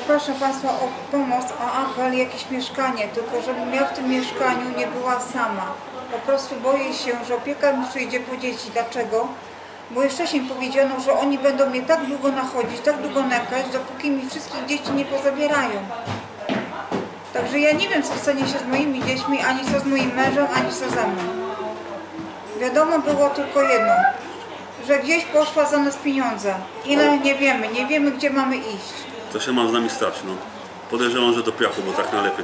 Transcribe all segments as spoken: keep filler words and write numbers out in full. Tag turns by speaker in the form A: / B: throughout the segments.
A: proszę Państwa o pomoc, o apel, jakieś mieszkanie, tylko żebym ja w tym mieszkaniu nie była sama. Po prostu boję się, że opieka mi przyjdzie po dzieci. Dlaczego? Bo już wcześniej powiedziano, że oni będą mnie tak długo nachodzić, tak długo nękać, dopóki mi wszystkich dzieci nie pozabierają. Także ja nie wiem, co stanie się z moimi dziećmi, ani co z moim mężem, ani co ze mną. Wiadomo było tylko jedno, że gdzieś poszła za nas pieniądze. Ile nie wiemy, nie wiemy, gdzie mamy iść.
B: Co się ma z nami stać, no? Podejrzewam, że do piachu, bo tak najlepiej.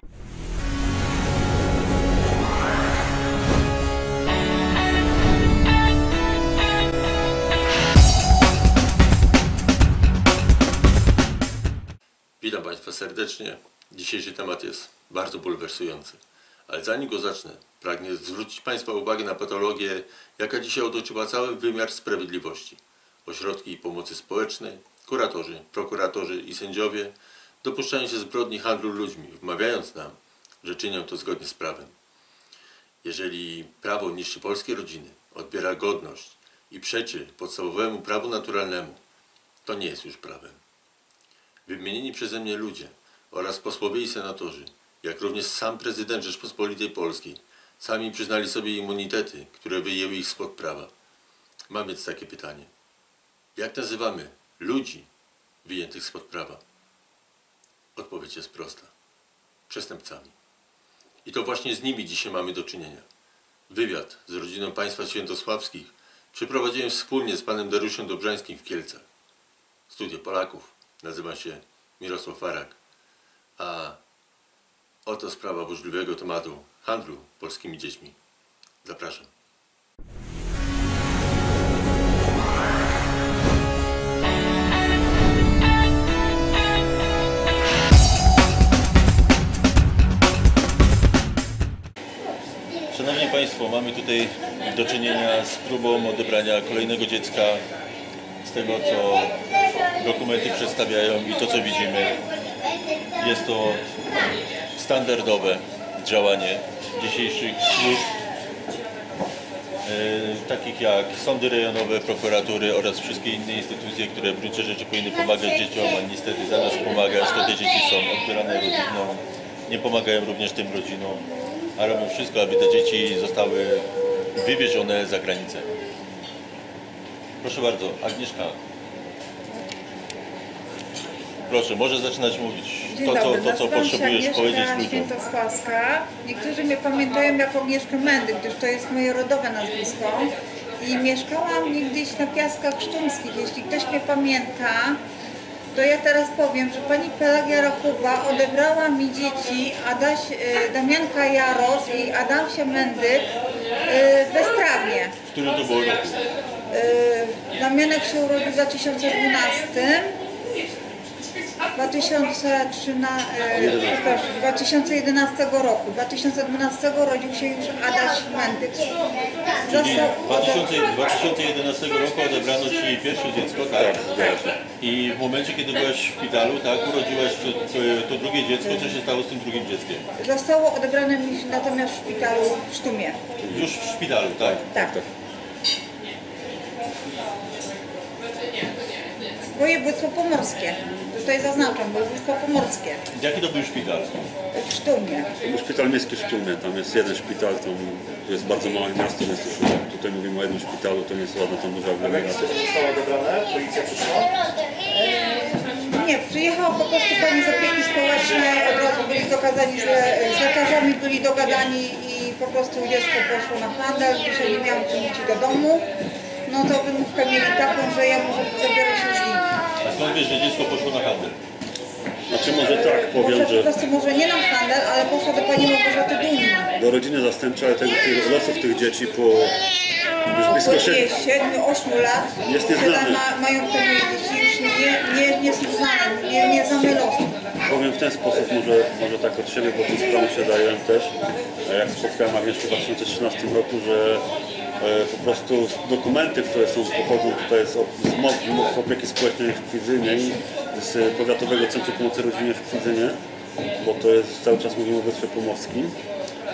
C: Witam Państwa serdecznie. Dzisiejszy temat jest bardzo bulwersujący. Ale zanim go zacznę, pragnę zwrócić Państwa uwagę na patologię, jaka dzisiaj otoczyła cały wymiar sprawiedliwości. Ośrodki pomocy społecznej, kuratorzy, prokuratorzy i sędziowie dopuszczają się zbrodni handlu ludźmi, wmawiając nam, że czynią to zgodnie z prawem. Jeżeli prawo niszczy polskie rodziny, odbiera godność i przeczy podstawowemu prawu naturalnemu, to nie jest już prawem. Wymienieni przeze mnie ludzie oraz posłowie i senatorzy, jak również sam prezydent Rzeczpospolitej Polskiej, sami przyznali sobie immunitety, które wyjęły ich spod prawa. Mam więc takie pytanie. Jak nazywamy ludzi wyjętych spod prawa? Odpowiedź jest prosta. Przestępcami. I to właśnie z nimi dzisiaj mamy do czynienia. Wywiad z rodziną państwa świętosławskich przeprowadziłem wspólnie z panem Dariuszem Dobrzańskim w Kielcach. Studio Polaków. Nazywam się Mirosław Farak. A oto sprawa burzliwego tematu handlu polskimi dziećmi. Zapraszam. Szanowni Państwo, mamy tutaj do czynienia z próbą odebrania kolejnego dziecka. Z tego, co dokumenty przedstawiają i to, co widzimy, jest to standardowe działanie dzisiejszych służb, e, takich jak sądy rejonowe, prokuratury oraz wszystkie inne instytucje, które w gruncie rzeczy powinny pomagać dzieciom, a niestety zamiast pomagać, to te dzieci są odbierane rodzinom, nie pomagają również tym rodzinom, a robią wszystko, aby te dzieci zostały wywiezione za granicę. Proszę bardzo, Agnieszka. Proszę, może zaczynać mówić.
A: Dzień
C: to, co,
A: dobry,
C: to, co potrzebujesz powiedzieć ludziom.
A: Świętosławska. Niektórzy mnie pamiętają jako Agnieszkę Mendy, gdyż to jest moje rodowe nazwisko. I mieszkałam niegdyś na Piaskach Sztumskich. Jeśli ktoś mnie pamięta, to ja teraz powiem, że pani Pelagia Rachuba odebrała mi dzieci Adaś, Damianka Jaros i Adamsia Mendyk bezprawnie.
C: W którym to było roku?
A: Damianek się urodził w dwa tysiące dwunastym, dwa tysiące trzynastym, dwa tysiące jedenastego roku. dwa tysiące dwunastego rodził się już Adaś Mendyk.
C: Czyli dwa tysiące jedenastego roku odebrano Ci pierwsze dziecko, tak? Tak. I w momencie, kiedy byłaś w szpitalu, tak, urodziłaś to, to drugie dziecko, co się stało z tym drugim dzieckiem?
A: Zostało odebrane mi natomiast w szpitalu w Sztumie.
C: Już w szpitalu, tak?
A: Tak. tak. Województwo pomorskie. Tutaj zaznaczam, województwo pomorskie.
C: Jaki to był szpital?
A: W Sztumie.
B: To był szpital miejski w Sztumie. Tam jest jeden szpital, tam to jest bardzo małe miasto, więc tutaj mówimy o jednym szpitalu, to nie jest ładna tam duża aglomeracja.
D: Co zostało odebrane? Policja przyszła?
A: Nie, przyjechała po prostu pani z opieki społecznej, od razu byli dogadani z, le z lekarzami, byli dogadani i po prostu dziecko poszło na handel, dzisiaj nie miałam dzieci do domu. No to wymówkę mieli taką, że ja może zabiorę się z nimi.
C: A skąd wiesz, że dziecko poszło na handel?
B: Znaczy może tak powiem,
A: może
B: że...
A: po prostu może nie na handel, ale poszło do pani Małgorzaty Duni.
B: Do rodziny zastępczej, ale tego, tych losów tych dzieci po już blisko
A: siedmiu ośmiu lat,
B: jest nieznane.
A: Ma, mają te dzieci już nie, nie, nie są znane, nie, nie znamy losu.
B: Powiem w ten sposób, może, może tak od siebie, bo tą sprawą się zająłem też, jak spotkałem Agnieszkę w dwa tysiące trzynastym roku, że po prostu dokumenty, które są, pochodzą tutaj z, z M O P, z opieki społecznej w Kwidzynie i z Powiatowego Centrum Pomocy Rodzinie w Kwidzynie, bo to jest, cały czas mówimy o województwie pomorskim.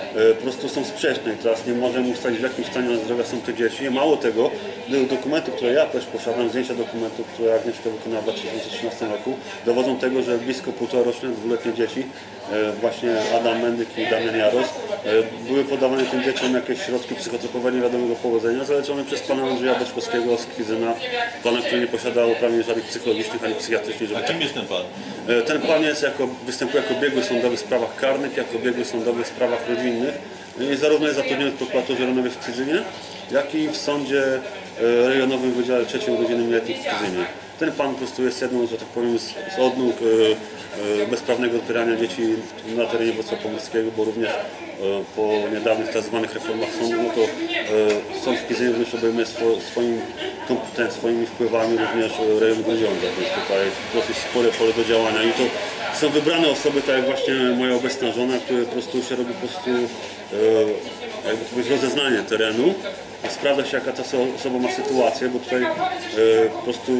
B: e, po prostu są sprzeczne i teraz nie możemy ustalić, w jakim stanie zdrowia są te dzieci. Mało tego, dokumenty, które ja też posiadam, zdjęcia dokumentów, które Agnieszka wykonała w dwa tysiące trzynastym roku, dowodzą tego, że blisko półtoroczne, dwuletnie dzieci, e, właśnie Adam Mendyk i Damian Jaros, e, były podawane tym dzieciom jakieś środki psychotropowe niewiadomego powodzenia, zaleczone przez pana Andrzeja Beczkowskiego z Kwidzyna, pana, który nie posiadał uprawnień żadnych psychologicznych ani psychiatrycznych.
C: A kim jest ten pan?
B: E, Ten pan jest jako, występuje jako biegły sądowy w sprawach karnych, jako biegły sądowy w sprawach rodzinnych i zarówno jest zatrudniony w prokuraturze rejonowej w Kwidzynie, jak i w sądzie e, rejonowym w Wydziale Trzecim Rodziny Nieletnich w Kwidzynie. Ten pan po prostu jest jedną, że tak powiem, z, z odnóg e, e, bezprawnego odbierania dzieci na terenie województwa pomorskiego, bo również e, po niedawnych tak zwanych reformach sądu, no to e, sąd w Kwidzynie również obejmuje swo, swoim kompetencjami, swoimi wpływami również e, rejon Grudziądza, więc tutaj dosyć spore pole do działania i to są wybrane osoby, tak jak właśnie moja obecna żona, które po prostu się robi po prostu e, jakby to powiedzieć, rozeznanie terenu. Sprawdza się, jaka ta osoba ma sytuację, bo tutaj e, po prostu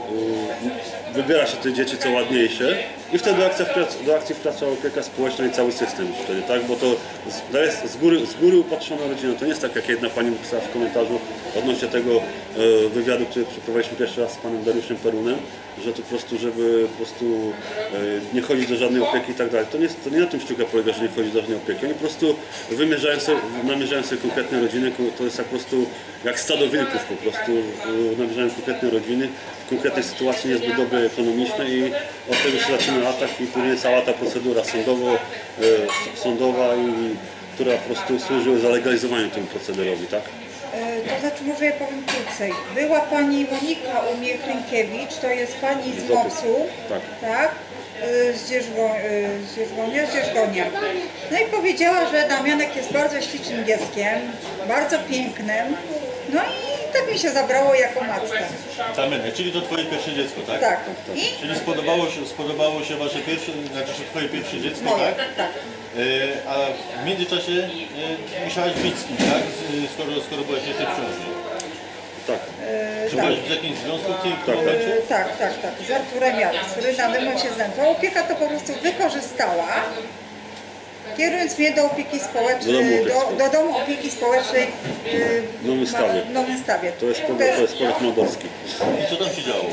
B: e, wybiera się te dzieci co ładniejsze i wtedy do akcji, wkracza, do akcji wkracza opieka społeczna i cały system wtedy, tak? Bo to, z, to jest z góry, z góry upatrzona rodzina. To nie jest tak, jak jedna pani napisała w komentarzu odnośnie tego e, wywiadu, który przeprowadziliśmy pierwszy raz z panem Dariuszem Perunem, że to po prostu, żeby po prostu e, nie chodzić do żadnej opieki i tak dalej. To nie, to nie na tym sztuka polega, że nie chodzi do żadnej opieki. Oni po prostu wymierzają sobie, namierzają sobie konkretne rodziny, to jest jak po prostu jak stado wilków po prostu e, namierzają konkretne rodziny w konkretnej sytuacji niezbyt dobrej ekonomicznej i od tego się zaczyna atak i później cała ta procedura sądowo, e, sądowa, i, która po prostu służy zalegalizowaniu temu procederowi, tak?
A: To znaczy, może ja powiem krócej. Była pani Monika Umiech-Rynkiewicz, to jest pani z MOPS-u,
B: Tak.
A: tak? Z Dzierżgo, z Dzierżgonia, z Dzierżgonia. No i powiedziała, że Damianek jest bardzo ślicznym dzieckiem, bardzo pięknym. No i tak mi się zabrało jako matce.
C: Damianek, czyli to twoje pierwsze dziecko, tak?
A: Tak. I
C: Czyli spodobało się, spodobało się wasze pierwsze, znaczy że twoje pierwsze dziecko,
A: moje,
C: tak?
A: tak.
C: E, a w międzyczasie e, musiałaś być z kim, tak? Z, skoro, skoro byłaś jeszcze w ciąży.
B: Tak.
C: Czy
A: tak.
C: byłaś w jakimś związku w tym
B: Tak,
C: momencie?
A: E, Tak, tak, tak. Z Arturem Jarem, który nade mną się znęcał. Opieka to po prostu wykorzystała, kierując mnie do opieki społecznej,
B: Do domu opieki
A: do,
B: społecznej.
A: do domu opieki społecznej y,
B: W Nowym Stawie.
A: w Nowym Stawie.
B: To jest powiat, to jest powiat mołdowski.
C: I co tam się działo?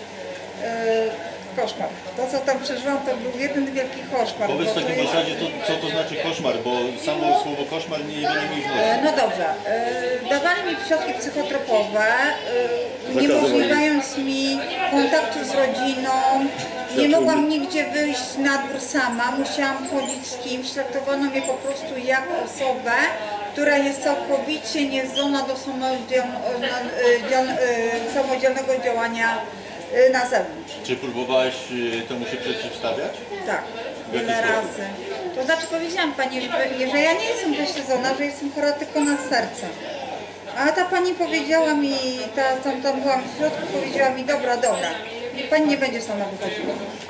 A: y, koszmar. To, co tam przeżyłam, to był jeden wielki koszmar.
C: Powiedz w
A: bo to
C: takim
A: jest-
C: razie, to, co to znaczy koszmar, bo samo słowo koszmar nie wiele mi wnosi.
A: E, No dobrze. E, Dawali mi środki psychotropowe, e,
B: Zakazywali.
A: uniemożliwiając mi kontaktu z rodziną. Nie mogłam nigdzie wyjść na dwór sama, musiałam chodzić z kimś. Traktowano mnie po prostu jak osobę, która jest całkowicie niezdolna do samodziel- e, dziel- e, samodzielnego działania e, na zewnątrz.
C: Czy próbowałaś e, temu się przeciwstawiać?
A: Tak,
C: W jaki
A: wiele
C: sposób?
A: razy. To znaczy powiedziałam pani, że, że ja nie jestem wyśledzona, że jestem chora tylko na serce. A ta pani powiedziała mi, ta, tam, tam byłam w środku, powiedziała mi, dobra, dobra, niech pani nie będzie sama wychodziła.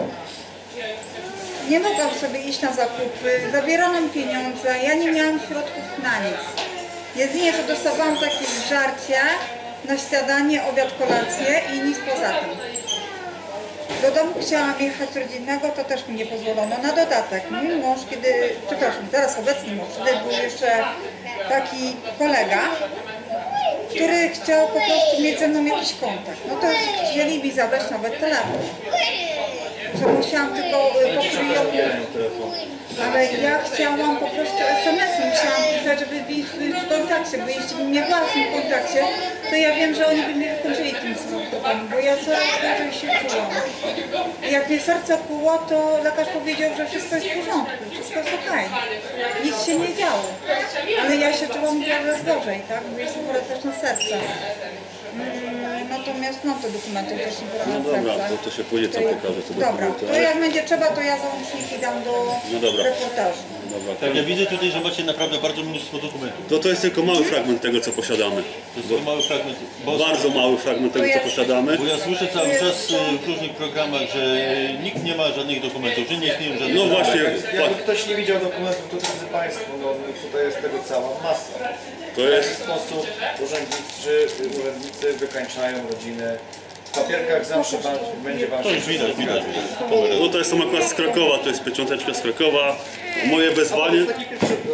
A: Nie mogłam sobie iść na zakupy, zabierano mi pieniądze, ja nie miałam środków na nic. Jedynie, że dostawałam takie żarcie na śniadanie, obiad, kolację i nic poza tym. Do domu chciałam jechać rodzinnego, to też mi nie pozwolono. Na dodatek, mój mąż, kiedy, przepraszam, teraz obecny mąż, wtedy był jeszcze taki kolega, który chciał po prostu mieć ze mną jakiś kontakt. No to chcieli mi zabrać nawet telefon. Co musiałam tylko y, po przyjogu, ale ja chciałam po prostu es em esem, musiałam pisać, żeby być w kontakcie, bo jeśli bym nie była w tym kontakcie, to ja wiem, że oni by mnie wykończyli tym symptomem, bo ja coraz gorzej się czułam. I jak mnie serce kuło, to lekarz powiedział, że wszystko jest w porządku, wszystko jest okej. Nic się nie działo. Ale ja się czułam coraz gorzej, tak? Bo jestem chora też na serce. Mm, natomiast mam te dokumenty, też nie chora
B: No
A: na
B: dobra,
A: serce.
B: to, to się później co pokaże. To
A: Dobra,
B: dokumenty,
A: to
B: ale-
A: jak będzie trzeba, to ja załączniki dam do
B: No dobra.
A: reportażu.
B: Dobra,
C: Tak, ja widzę tutaj, że macie naprawdę bardzo mnóstwo dokumentów.
B: to, to jest tylko mały fragment tego, co posiadamy.
C: To jest tylko mały fragment. Bo,
B: Bardzo mały fragment tego, co posiadamy.
C: bo ja słyszę cały czas e, w różnych programach, że e, nikt nie ma żadnych dokumentów, że nie istnieją żadne
B: No
C: dokumenty.
B: właśnie,
D: Jakby
B: pa-
D: ktoś nie widział dokumentów, to drodzy Państwo, no tutaj jest tego cała masa.
B: to
D: W
B: jest...
D: jaki sposób urzędnicy, urzędnicy wykańczają rodziny. W papierkach zawsze wam, będzie
C: To
D: wasze
C: już widać, widać.
B: No to jest tam akurat z Krakowa, to jest piecząteczka z Krakowa. Moje wezwanie...
D: Taki pierwszy,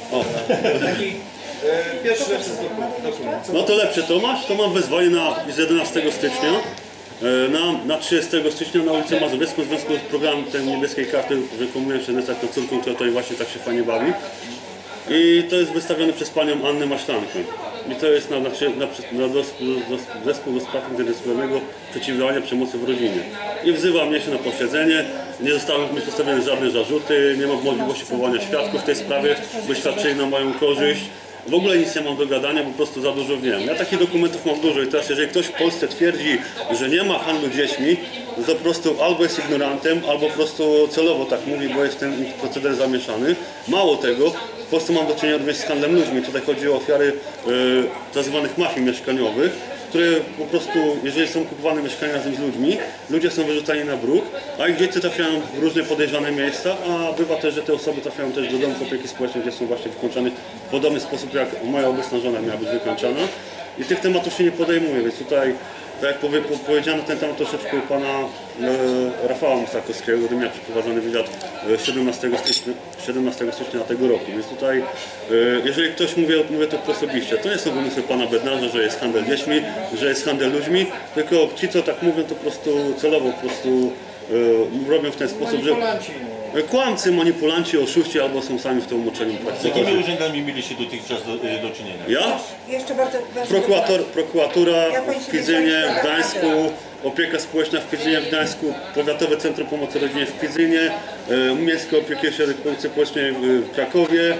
B: O.
D: Taki e, pierwszy lepszy doku- dokument. Co
B: No to lepsze to masz, to mam wezwanie na, z jedenastego stycznia e, na, na trzydziestego stycznia na ulicę Mazowiecką w związku z programem tej niebieskiej karty, że komuję się z taką córką, która tutaj właśnie tak się fajnie bawi. I to jest wystawione przez panią Annę Maślankę. I to jest na, na, na, na dos, dos, zespół do spraw interdyscyplinarnego przeciwdziałania przemocy w rodzinie. I wzywa mnie się na posiedzenie, nie zostały mi postawione żadne zarzuty, nie ma możliwości powołania świadków w tej sprawie, bo świadczyli na moją korzyść. W ogóle nic nie mam do gadania, bo po prostu za dużo wiem. Ja takich dokumentów mam dużo i teraz jeżeli ktoś w Polsce twierdzi, że nie ma handlu dziećmi, to po prostu albo jest ignorantem, albo po prostu celowo tak mówi, bo jest ten proceder zamieszany. Mało tego, w Polsce mam do czynienia również z handlem ludźmi. Tutaj chodzi o ofiary e, tzw. mafii mieszkaniowych, które po prostu, jeżeli są kupowane mieszkania razem z ludźmi, ludzie są wyrzucani na bruk, a ich dzieci trafiają w różne podejrzane miejsca, a bywa też, że te osoby trafiają też do domów opieki społecznej, gdzie są właśnie wykończone w podobny sposób, jak moja obecna żona miała być wykończona. I tych tematów się nie podejmuje, więc tutaj, tak jak powie, po, powiedziano, ten temat troszeczkę u pana e, Rafała Musakowskiego, gdy miał przeprowadzony wywiad e, siedemnastego stycznia, siedemnastego stycznia tego roku. Więc tutaj, e, jeżeli ktoś mówi, mówię to osobiście, to nie są wymysły pana Bednarza, że jest handel dziećmi, że jest handel ludźmi, tylko ci, co tak mówią, to po prostu celowo po prostu e, robią w ten sposób, że
D: manipulanci, no.
B: kłamcy, manipulanci, oszuści albo są sami w tym umoczeniu
C: Z
B: praktycznie.
C: jakimi urzędami mieliście dotychczas do, do czynienia?
B: Ja?
A: Jeszcze bardzo ważne.
B: Prokurator, prokuratura
A: Ja
B: w Kwidzynie, w Gdańsku, opieka społeczna w Kwidzynie, w Gdańsku, Powiatowe Centrum Pomocy Rodzinie w Kwidzynie, e, Miejskie Opieki Pomocy Społecznej w, w Krakowie.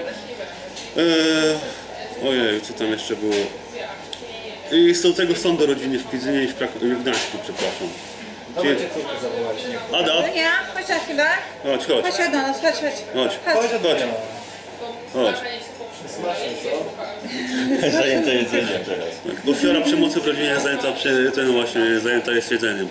B: E, ojej, co tam jeszcze było? I z tego Sądu Rodziny w Kwidzynie i w, Krak- i w Gdańsku, przepraszam.
D: Dawajcie córkę zawołać, nie?
B: Ada,
A: No nie, chodź na chwilę.
B: chodź, chodź,
A: Chodź do nas, chodź, chodź.
B: chodź,
A: Chodź.
D: Chodź,
B: chodź,
D: chodź.
B: chodź.
D: Smacznie, co?
C: Zajęte jedzeniem teraz.
B: Ofiara przemocy w rodzinie jest zajęta, przy, ten właśnie, zajęta jest jedzeniem.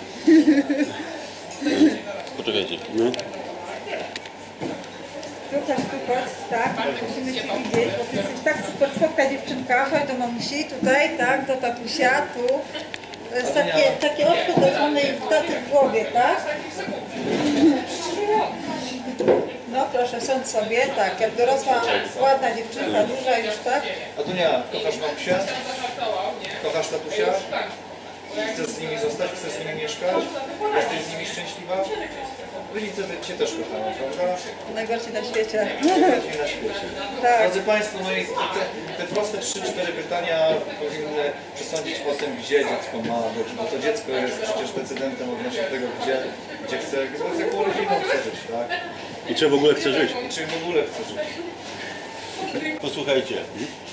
C: Poczekajcie.
B: No.
A: Tu chodź, tu chodź, tak, musimy się widzieć, bo ty jesteś tak super słodka dziewczynka. Chodź do mamusi, tutaj, tak, do tatusia, tu. To jest takie, takie oczko do żonej taty w głowie, tak? No proszę, sądź sobie, tak, jak dorosła, ładna dziewczynka, duża już, tak?
D: Atunia, kochasz mamusię? Kochasz tatusia? Chcesz z nimi zostać? Chcesz z nimi mieszkać? Jesteś z nimi szczęśliwa? Rodzice cię też kochają, prawda?
A: Najgorsi na świecie.
D: Najbardziej na świecie.
A: Tak.
D: Drodzy Państwo, no i te, te proste trzy cztery pytania powinny przesądzić o tym, gdzie dziecko ma być, bo to dziecko jest przecież decydentem odnośnie tego, gdzie, gdzie chce, z jaką rodziną chce żyć, tak?
B: I czy w ogóle chce żyć?
D: I czy w ogóle chce żyć.
C: Posłuchajcie.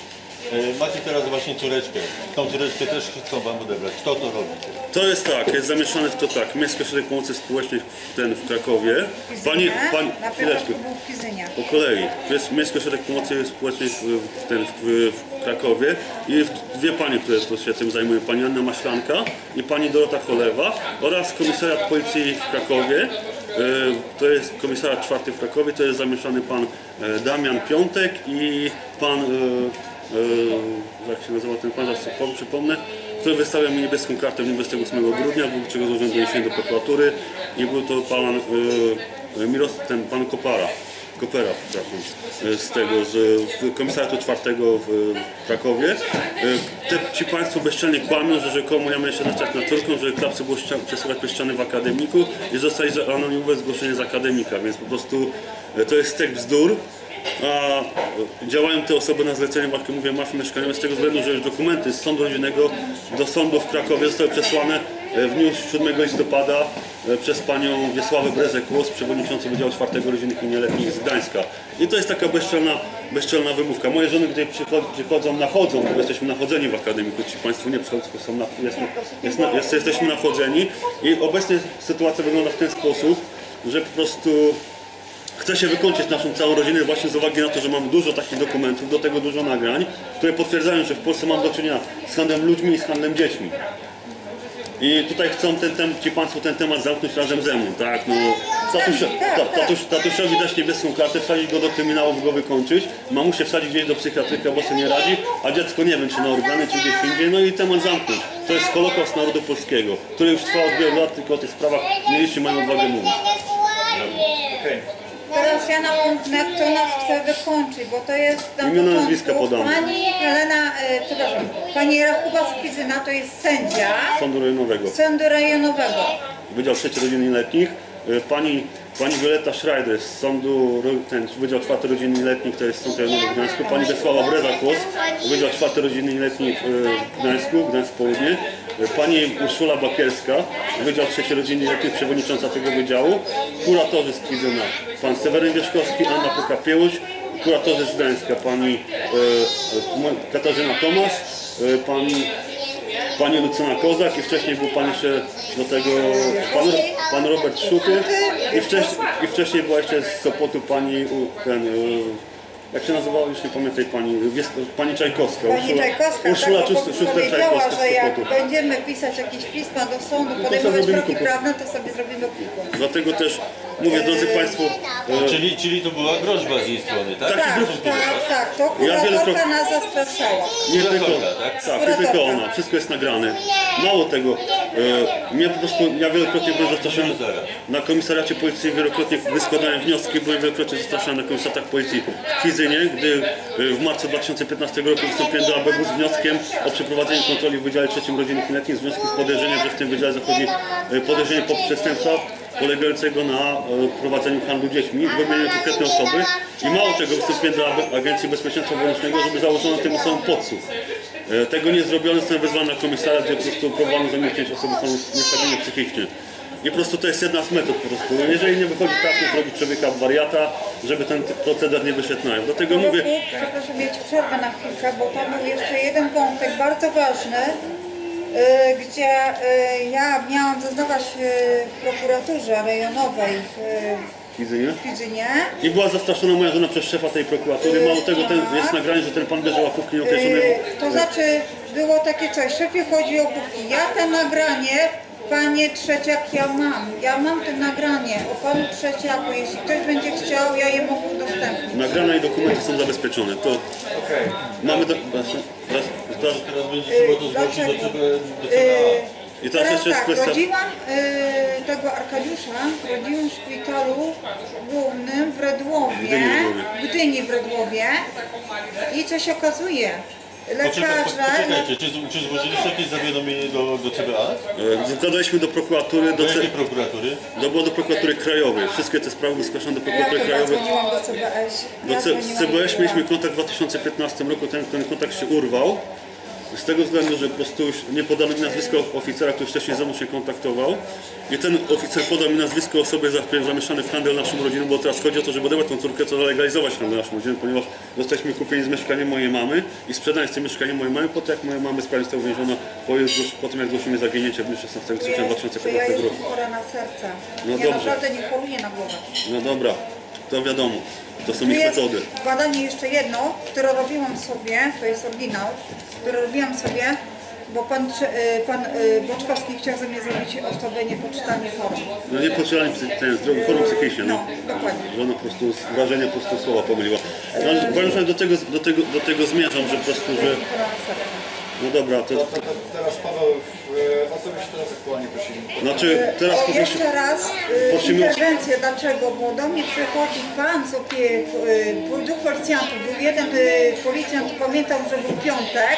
C: E, Macie teraz właśnie córeczkę. Tą córeczkę też chcą wam odebrać. Kto to robi?
B: To jest tak, jest zamieszany w to tak. Miejski Ośrodek Pomocy Społecznej ten w Krakowie. Pani, pani,
A: Na
B: chwileczkę,
A: początku był w Kizynie.
B: po kolei. To jest Miejski Ośrodek Pomocy Społecznej w, w, ten, w, w Krakowie i w, dwie panie, które to się tym zajmują. Pani Anna Maślanka i pani Dorota Cholewa oraz komisariat policji w Krakowie. E, To jest komisariat czwarty w Krakowie, to jest zamieszany pan e, Damian Piątek i pan, e, e, jak się nazywa ten pan, zaraz sobie przypomnę, który wystawiał mi niebieską kartę dwudziestego ósmego grudnia, wobec czego złożyłem doniesienie do prokuratury i był to pan e, Miros, ten pan Kopara. Kopera, przepraszam, z tego, z z komisariatu czwartego w w Krakowie. E, Te, ci państwo bezczelnie kłamią, że rzekomo ja miałem się dostać na córką, że klapsy było ścian- przesuwać przez ściany w akademiku i zostali za anonimowe zgłoszenie z akademika, więc po prostu e, to jest stek bzdur. A e, działają te osoby na zlecenie, jak mówię, mafii mieszkaniowej z tego względu, że już dokumenty z sądu rodzinnego do sądu w Krakowie zostały przesłane e, w dniu siódmego listopada e, przez panią Wiesławę Brezek-Łos, przewodniczącą Wydziału czwartego Rodzinnych i Nieletnich z Gdańska. I to jest taka bezczelna, bezczelna wymówka. Moje żony, gdy przychodzą, przychodzą nachodzą, bo jesteśmy nachodzeni w akademiku, ci państwo nie przychodzą, tylko są na, jest, jest, na, jest, jesteśmy nachodzeni i obecnie sytuacja wygląda w ten sposób, że po prostu chce się wykończyć naszą całą rodzinę właśnie z uwagi na to, że mamy dużo takich dokumentów, do tego dużo nagrań, które potwierdzają, że w Polsce mamy do czynienia z handlem ludźmi i z handlem dziećmi. I tutaj chcą ten, ten, ci państwo ten temat zamknąć razem ze mną, tak? No, tatusio, ta, tatuś, tatusiowi dać niebieską kartę, wsadzić go do kryminału, go wykończyć, mamusię wsadzić gdzieś do psychiatryka, bo sobie nie radzi, a dziecko nie wiem, czy na organy, czy gdzieś indziej, no i temat zamknąć. To jest Holokaust narodu polskiego, który już trwa od wielu lat, tylko o tych sprawach mieliście moją odwagę mówić.
D: Okej.
A: Teraz ja napomknę, kto nas chce wykończyć, bo to jest na
B: Imiona,
A: początku
B: nazwiska podam.
A: pani Helena, e, przepraszam, pani Rachuba Skwizyna to jest sędzia
B: Sądu Rejonowego.
A: Sądu Rejonowego.
B: Wydział Trzeci Rodzin Nieletnich. Y, Pani, pani Violetta Schreider z Sądu, ro- ten Wydział Czwarty Rodzin Nieletnich, to jest Sąd Rejonowy w Gdańsku. Pani Wiesława Breza-Kłos, Wydział Czwarty Rodzin Nieletnich y, w Gdańsku, Gdańsk Południe. Y, Pani Urszula Bakierska, Wydział Trzeci Rodzin Nieletnich, przewodnicząca tego wydziału. Kuratorzy z Kwidzyna, pan Seweryn Wierzchowski, Anna Puka-Piełuś. Kuratorzy z Gdańska, pani y, y, Katarzyna Tomasz, y, pani Pani Lucyna Kozak i wcześniej był pan jeszcze do tego pan, pan Robert Szuchy i wcześniej, i wcześniej była jeszcze z Sopotu pani u- ten, u- jak się nazywała, już nie pamiętam pani, Wies- pani Czajkowska,
A: Pani Czajkowska
B: Urszula
A: tak,
B: Czust-
A: powiedziała,
B: Szuster-Czajkowska
A: że
B: z
A: jak
B: Sopotu.
A: będziemy pisać jakieś pisma do sądu,
B: sobie
A: podejmować
B: zrobimy
A: kroki
B: kuku.
A: prawne, to sobie zrobimy kilku.
B: Dlatego też mówię, drodzy Państwo, e,
C: Czyli, czyli to była groźba z jej strony, tak?
B: Tak,
A: Tak, tak, tak, to
B: Ja
A: kuratorka
B: wielokrotnie-
A: nas zastraszała.
B: nie tylko,
C: Kuratorka, tak?
B: tak, nie tylko ona, wszystko jest nagrane. Mało tego, e, mnie po prostu, ja wielokrotnie byłem zastraszany na komisariacie policji, wielokrotnie składałem wnioski, byłem wielokrotnie zastraszany na komisariatach policji w Kwidzynie, gdy e, w marcu dwa tysiące piętnastego roku wystąpiłem do A B W z wnioskiem o przeprowadzenie kontroli w Wydziale Trzecim Rodziny Nieletnich w związku z podejrzeniem, że w tym wydziale zachodzi e, podejrzenie po przestępstwa polegającego na e, prowadzeniu handlu dziećmi w imieniu konkretnej osoby i mało tego wystąpiłem do A- Agencji Bezpieczeństwa Wewnętrznego, żeby założono tym osobom podsłuch. E, Tego nie zrobiono, zostałem wezwany na komisariat, gdzie po prostu próbowano zamknięć osoby są niestabilne psychicznie. I po prostu to jest jedna z metod po prostu. Jeżeli nie wychodzi tak, to zrobić człowieka w wariata, żeby ten proceder nie wyszedł na jaw. Dlatego mówię,
A: Przepraszam, mieć przerwę na chwilkę, bo tam był jeszcze jeden wątek bardzo ważny, y, gdzie y, ja miałam zeznawać y, w prokuraturze rejonowej w
B: Kwidzynie.
A: w Kwidzynie.
B: I była zastraszona moja żona przez szefa tej prokuratury. Mało tego, ten, jest nagranie, że ten pan bierze łapówki nieokreślonego.
A: Y, To znaczy było takie coś, szefie chodzi o półki. Ja te nagranie, panie Trzeciak, ja mam. Ja mam to nagranie o panu Trzeciaku. Jeśli ktoś będzie chciał, ja je mogę udostępnić.
B: Nagrane i dokumenty są zabezpieczone. To
D: Okej.
B: mamy do... Teraz, teraz, teraz,
C: Teraz będzie trzeba to zgłosić do
A: Dlaczego?
C: C B do C B A.
B: I teraz
A: Teraz
B: jeszcze jest
A: tak,
B: kwestia...
A: rodziłam y, tego Arkadiusza, rodziłam w szpitalu głównym w Redłowie,
B: Gdyni w Redłowie.
A: w Gdyni w Redłowie i co się okazuje,
C: Poczekaj,
A: lekarze,
C: poczekajcie, czy, czy zgłosiliście jakieś zawiadomienie do, do C B A?
B: e, Składaliśmy do prokuratury,
C: Do
B: do,
C: jakiej
B: C-
C: prokuratury?
B: do, było do prokuratury krajowej. Wszystkie te sprawy były zgłoszone do
A: ja
B: prokuratury
A: chyba
B: krajowej.
A: dzwoniłam do C B S.
B: Do
A: Ja
B: C-
A: dzwoniłam
B: z C B S
A: do
B: mieliśmy kontakt w dwa tysiące piętnastym roku, ten, ten kontakt się urwał. Z tego względu, że po prostu już nie podano mi nazwisko oficera, który wcześniej ze mną się kontaktował. I ten oficer podał mi nazwisko osoby za- zamieszane w handel naszą rodziną, bo teraz chodzi o to, żeby odebrać tą córkę, co zalegalizować handel naszą rodziną, ponieważ zostaliśmy kupieni z mieszkania mojej mamy i sprzedając to mieszkanie mojej mamy, po to jak moja mama sprawie została uwięziona po, po tym jak zgłosimy zaginięcie w dniu szesnastego stycznia dwa tysiące
A: Że ja
B: piętnastego
A: jestem
B: roku.
A: chora na serce.
B: No
A: ja
B: dobrze.
A: naprawdę nie choruję na głowę.
B: No dobra, to wiadomo, to są
A: Tu
B: ich
A: jest
B: metody.
A: badanie jeszcze jedno, które robiłam sobie, to jest oryginał, które robiłam sobie, bo pan, Trze- y, pan y, Boczkowski chciał ze mnie zrobić osobę niepoczytanie chorą.
B: No nie potrzebowali ten zdrowy, chorą psychicznie, no.
A: No, dokładnie.
B: Że ona po prostu z wrażenia po prostu słowa pomyliła. No, powiem, że do tego, do, tego, do tego zmierzam, że po prostu, że...
A: Chora na serce.
B: No dobra, to...
D: To, to, to teraz Paweł, e, o co byście teraz aktualnie prosili?
B: Znaczy, teraz
A: O,
B: poprosimy...
A: jeszcze raz y,
B: prosimy-
A: interwencję, dlaczego? Bo do mnie przychodzi pan z opie- y, dwóch policjantów, był jeden y, policjant, pamiętam, że był piątek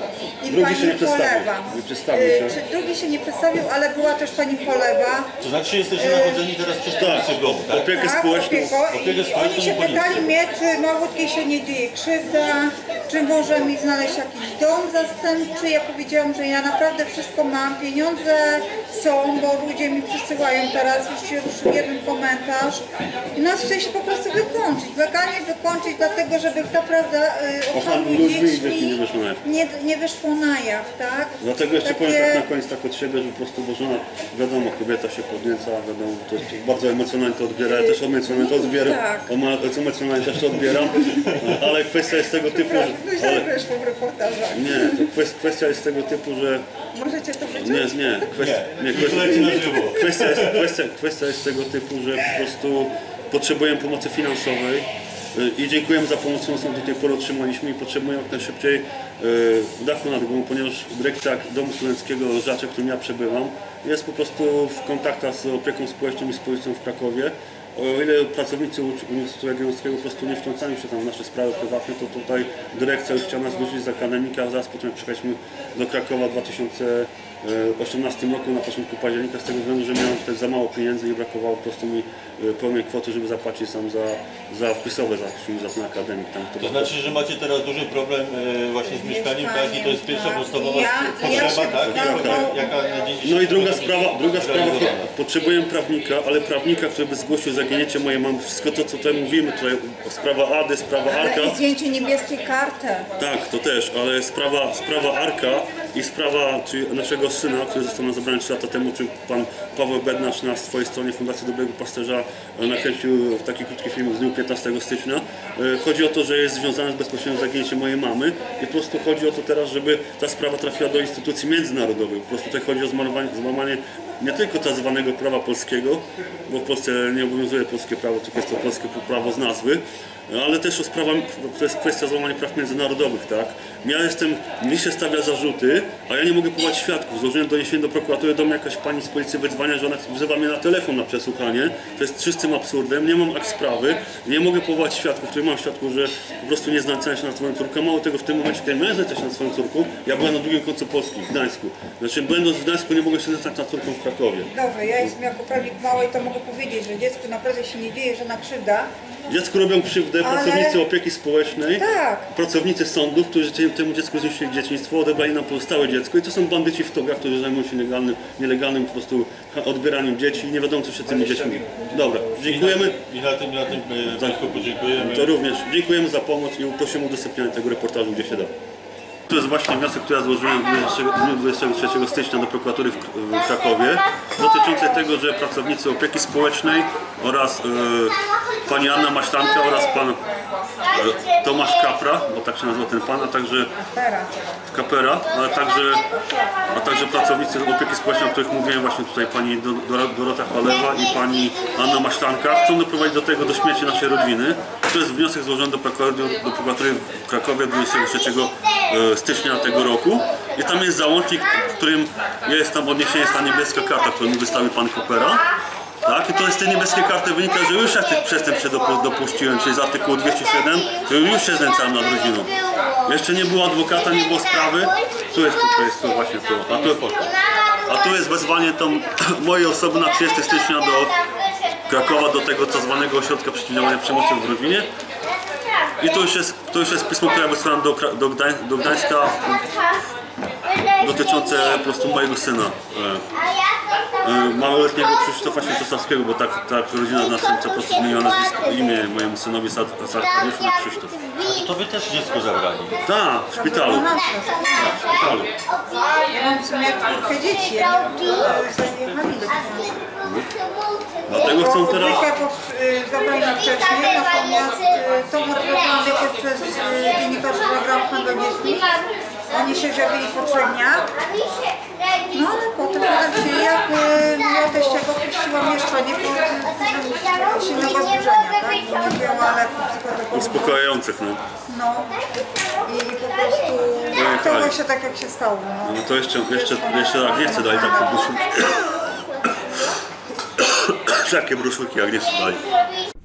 A: i
B: Drugi
A: pani
B: się nie przedstawił.
A: Cholewa.
B: Nie przedstawił
A: Y,
B: się.
A: czy drugi się nie przedstawił, ale była też pani Cholewa.
C: To znaczy jesteście nachodzeni teraz przez policję w domu, tak?
B: Opiekę
A: Tak,
B: społeczną.
A: opieko.
C: Opiekę
A: I
C: społeczną
A: oni się
C: i policję.
A: pytali mnie, czy malutkiej się nie dzieje krzywda, czy może mi znaleźć jakiś dom zastępczy. Ja powiedziałam, że ja naprawdę wszystko mam, pieniądze są, bo ludzie mi przysyłają teraz, już się ruszył jeden komentarz i nas chce się po prostu wykończyć, legalnie wykończyć, dlatego żeby ta prawda y, o
B: O handlu
A: handlu
B: ludźmi i
A: dziećmi
B: dziećmi nie wyszło na jaw.
A: nie, nie wyszło na jaw, tak?
B: Dlatego jeszcze
A: Takie-
B: powiem tak na koniec tak od siebie, że po prostu, bo żona, wiadomo, kobieta się podnieca, wiadomo, to jest bardzo emocjonalnie to odbiera, ja też emocjonalnie to odbieram,
A: Tak.
B: o- emocjonalnie też to odbieram, ale kwestia jest tego typu,
A: No i
B: że... Ale,
A: zagresz w reportażach.
B: nie, to kwest- kwestia jest tego typu, że...
A: Możecie to wyciąć?
B: Nie, nie, kwestia, nie, kwestia,
C: Leci na żywo.
B: kwestia, jest, kwestia, kwestia jest tego typu, że po prostu potrzebujemy pomocy finansowej y, i dziękujemy za pomoc, którą do tej pory otrzymaliśmy i potrzebujemy jak najszybciej y, dachu nad głową, ponieważ dyrekcja Domu Studenckiego Żaczek, w którym ja przebywam, jest po prostu w kontaktach z opieką społeczną i z policją w Krakowie o ile pracownicy Uniwersytetu Jagiellońskiego po prostu nie wtrącają się tam w nasze sprawy prywatne, to tutaj dyrekcja już chciała nas wyrzucić z akademika, a zaraz potem przyjechaliśmy do Krakowa w dwa tysiące osiemnastym roku na początku października z tego względu, że miałem wtedy za mało pieniędzy i brakowało po prostu mi pełnej kwoty, żeby zapłacić sam za, za wpisowe za na akademik. Tam
C: To znaczy, że macie teraz duży problem e, właśnie z mieszkaniem, tak? I to jest pierwsza
A: tak.
C: podstawowa
A: Ja- ja
C: potrzeba,
A: się-
C: tak?
A: tak,
C: Jaka,
A: no.
C: jaka na dzień dzisiejszy
B: No i druga
C: powinna być
B: sprawa, druga sprawa,
C: zrealizowana?
B: potrzebujemy prawnika, ale prawnika, który by zgłosił zaginięcie moje mamy, wszystko to, co tutaj mówimy, tutaj sprawa Ady, sprawa Arka.
A: Ale i zdjęcie niebieskie karty.
B: Tak, to też, ale sprawa, sprawa Arka i sprawa czyli naszego syna, który został nam zabrany trzy lata temu, czy pan Paweł Bednarz na swojej stronie Fundacji Dobrego Pasterza nakręcił taki krótki film w dniu piętnastego stycznia. Chodzi o to, że jest związane z bezpośrednim zaginięciem mojej mamy i po prostu chodzi o to teraz, żeby ta sprawa trafiła do instytucji międzynarodowych. Po prostu tutaj chodzi o złamanie, złamanie nie tylko tak zwanego prawa polskiego, bo w Polsce nie obowiązuje polskie prawo, tylko jest to polskie prawo z nazwy, ale też o sprawa, to jest kwestia złamania praw międzynarodowych, tak? Ja jestem, mi się stawia zarzuty, a ja nie mogę powołać świadków. Złożyłem doniesienie do prokuratury, do mnie jakaś pani z policji wyzwania, że ona wzywa mnie na telefon na przesłuchanie. To jest czystym absurdem, nie mam akt sprawy, nie mogę powołać świadków, które mam świadków, że po prostu nie znęcają się nad swoją córką. Mało tego, w tym momencie, kiedy ja znęcać się nad swoją córką, ja byłem na drugim końcu Polski, w Gdańsku. Znaczy, będąc w Gdańsku, nie mogę się znęcać nad córką w Krakowie.
A: Dobrze, ja jestem jako prawnik mały, to mogę powiedzieć, że dziecku naprawdę się nie dzieje żadna krzywda.
B: Dziecku robią krzywdę
A: Ale-
B: pracownicy opieki społecznej,
A: Tak.
B: pracownicy sądów, którzy tym- temu dziecku zniszczyli dzieciństwo, odebrali nam pozostałe dziecko i to są bandyci w togach, którzy zajmują się nielegalnym, nielegalnym po prostu odbieraniem dzieci i nie wiadomo co się z tymi dziećmi. Dobra, dziękujemy.
C: I na tym, na tym e, Państwu podziękujemy.
B: To również dziękujemy za pomoc i prosimy o udostępnianie tego reportażu gdzie się da. To jest właśnie wniosek, który ja złożyłem w dniu dwudziestego trzeciego stycznia do prokuratury w w Krakowie dotyczący tego, że pracownicy opieki społecznej oraz e, pani Anna Maślanka oraz pan e, Tomasz Kapra, bo tak się nazywa ten pan, a także
A: Teraz.
B: Kapera, ale także, a także pracownicy opieki społecznej, o których mówiłem właśnie tutaj pani Do- Dor- Dorota Chwalewa i pani Anna Maślanka, chcą doprowadzić do tego, do śmierci naszej rodziny. To jest wniosek złożony do prokuratury, do prokuratury w Krakowie dwudziestego trzeciego stycznia tego roku i tam jest załącznik, w którym jest tam odniesienie, jest ta niebieska karta, którą mi wystawił pan Kopera. Tak, i to z tej niebieskiej karty wynika, że już ja tych przestępstw się dopu- dopuściłem, czyli z artykułu dwieście siedem, że już się znęcałem nad rodziną. Jeszcze nie było adwokata, nie było sprawy. Tu jest, tu jest to właśnie to. A tu, a tu jest wezwanie tą, mojej osoby na trzydziestego stycznia do Krakowa, do tego tak zwanego ośrodka przeciwdziałania przemocy w rodzinie. I to już jest, to już jest pismo, które wysłałem do, Kra- do, Gdań, do Gdańska dotyczące po prostu mojego syna. E, e, małoletniego Krzysztofa Świętoslawskiego, bo tak, tak rodzina następca po prostu zmieniła nazwisko, imię mojemu synowi z Ar- z Arkadiusza na Krzysztof.
C: To wy też dziecko zabrali.
B: Tak, w szpitalu. W szpitalu.
A: Ja mam w sumie czwórkę dzieci, ja nie wiem, czy zajechali do mnie.
B: Dlatego chcą teraz...
A: Dwójkę po- y, zabrali na wcześniej, natomiast y, tą odwróconą najpierw przez y, dziennikarzy programu Handel Dziećmi. Oni się zjawili po trzech dniach. No ale potem się jak y, moja teściowa puściła mieszkanie pod y, silnego zburzenia, tak? Bo nie wzięła leków psychotropów.
B: Uspokajających, no.
A: No i, i po prostu stało się tak jak się stało. No.
B: No to jeszcze, jeszcze, jeszcze tak, nie chcę dać takie bruszulki. Takie bruszulki, jak nie chcę dać.